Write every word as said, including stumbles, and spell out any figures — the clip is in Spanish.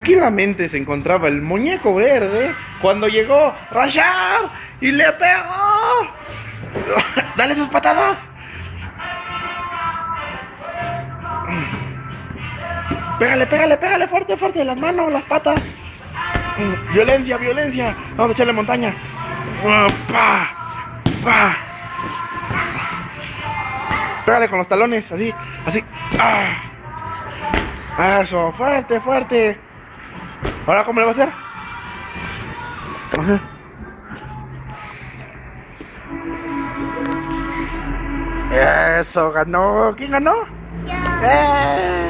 tranquilamente se encontraba el muñeco verde cuando llegó Rashard y le pegó. Dale sus patadas. Pégale, pégale, pégale fuerte, fuerte, las manos, las patas. Violencia, violencia. Vamos a echarle montaña. Pa, pa. Pégale con los talones, así, así. Ah. Eso, fuerte, fuerte. Ahora, ¿cómo le va a hacer? Ajá. Eso, ganó. ¿Quién ganó? Yo. ¡Eh!